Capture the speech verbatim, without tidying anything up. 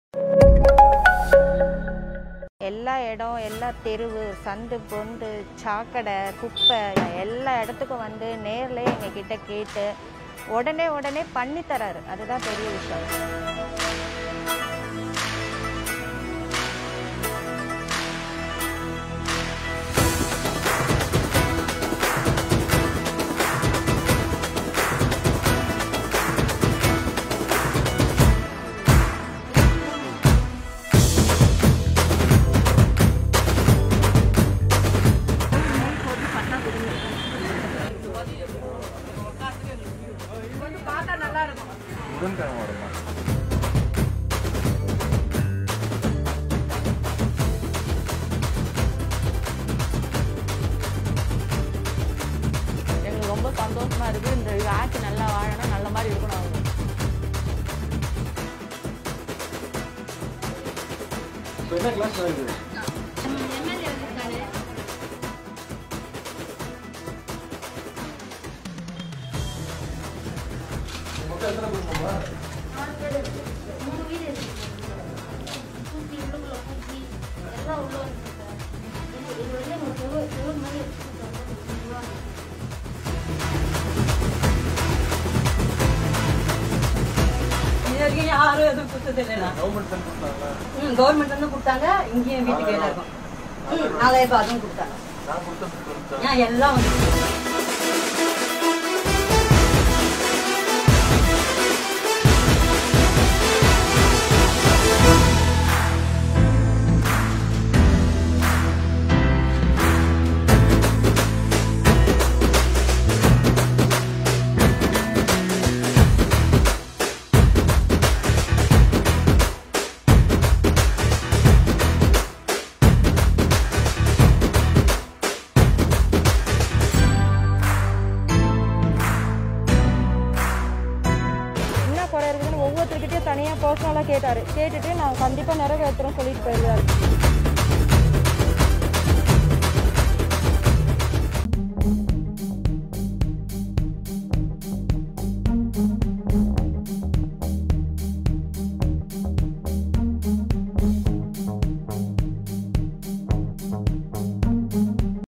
எல்லா இடம், எல்லா தெருவு, சந்து பொந்து, சாக்கடை, குப்பை எல்லா இடத்துக்கும் வந்து நேர்லேயே எங்ககிட்ட கேட்டு உடனே உடனே பண்ணி தராரு. அதுதான் பெரிய விஷயம். எங்களுக்கு ரொம்ப சந்தோஷமா இருக்கு. இந்த ஆட்சி நல்லா வாழணும், நல்ல மாதிரி இருக்கணும். என்ன கிளாஸ் வருது? யாரும் எதுவும் கொடுத்தது இல்லைண்ணா. கவர்மெண்ட் வந்து கொடுத்தாங்க. இங்கேயும் வீட்டுக்கு எல்லாருக்கும் நாலாயிரம் ரூபாய் அதுவும் கொடுத்தாங்க. எல்லாம் வந்து ஒவ்வொருத்தருக்கிட்டே தனியாக பர்சனலாக கேட்டார். கேட்டுட்டு நான் கண்டிப்பாக நிறைவேற்றுறோம் சொல்லிட்டு போயிருந்தாரு.